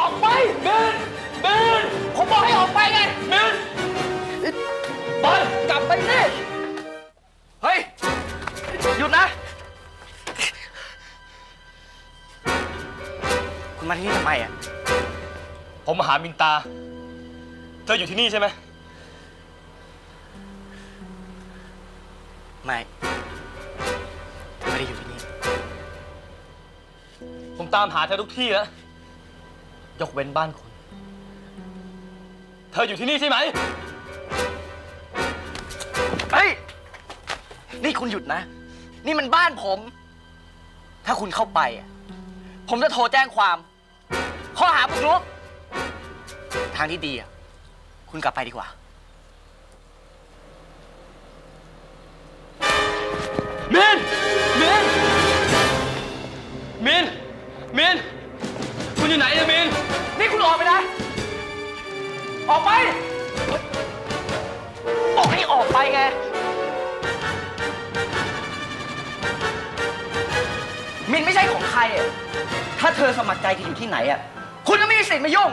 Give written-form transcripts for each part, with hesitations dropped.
อกไปเบนผมบอกให้ออกไปไงเบนบอลกลับไปสิเฮ้ยหยุดนะคุณมาที่นี่ทำไมอ่ะผมมาหามินตาเธออยู่ที่นี่ใช่ไหมไม่ได้อยู่ที่นี่ผมตามหาเธอทุกที่แล้วยกเว้นบ้านคุณเธออยู่ที่นี่ใช่ไหมเฮ้ยนี่คุณหยุดนะนี่มันบ้านผมถ้าคุณเข้าไปผมจะโทรแจ้งความข้อหาบุกรุกทางที่ดีคุณกลับไปดีกว่ามินคุณอยู่ไหนเนี่ยมินนี่คุณออกไปนะออกไปบอกให้ออกไปไงมินไม่ใช่ของใครถ้าเธอสมัครใจจะอยู่ที่ไหนคุณก็ไม่มีสิทธิ์มายุ่ง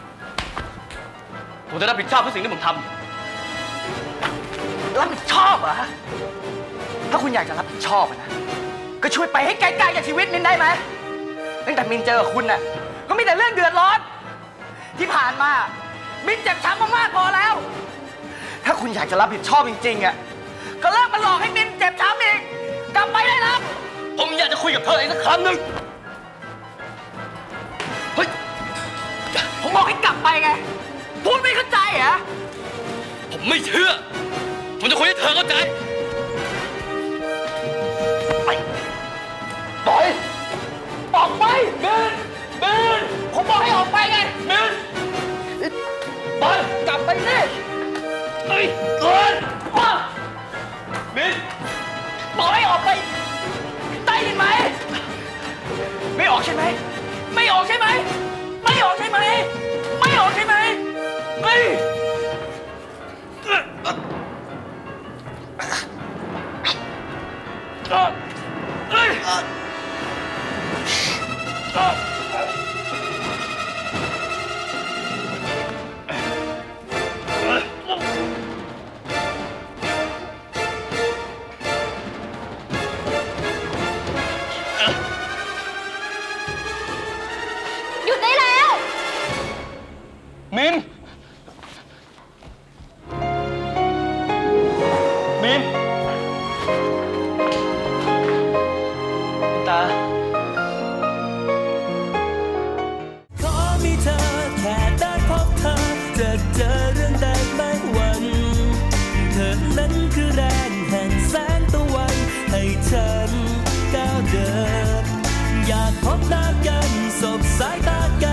ผมจะรับผิดชอบทุกสิ่งที่ผมทำรับผิดชอบเหรอถ้าคุณอยากจะรับผิดชอบนะก็ช่วยไปให้ไกลๆจากชีวิตมินได้ไหมตั้งแต่มินเจอคุณก็มีแต่เรื่องเดือดร้อนที่ผ่านมามินเจ็บช้ำมากๆพอแล้วถ้าคุณอยากจะรับผิดชอบจริงๆก็เลิกมาหลอกให้มินเจ็บช้ำอีกกลับไปได้แล้วผมอยากจะคุยกับเธออีกสักครั้งหนึ่งเฮ้ยผมบอกให้กลับไปไงพูดไม่เข้าใจเหรอผมไม่เชื่อผมจะคุยให้เธอเข้าใจไปออกไปเบนผมบอกให้ออกไปไงเบนบอลกลับไปสิเฮ้ยเกินมาเบนบอกให้ออกไปได้ยินไหมไม่ออกใช่ไหมไม่ออกใช่ไหมไม่ออกใช่ไหมไม่ออกใช่ไหมไม่หยุดได้แล้วมินตาขอมีเธอแค่ได้พบเธอจะเจอเรื่องใดไม่หวั่นเธอนั้นคือแรงแห่งแสงตะวันให้ฉันก้าวเดินอยากพบหน้ากันสบสายตากัน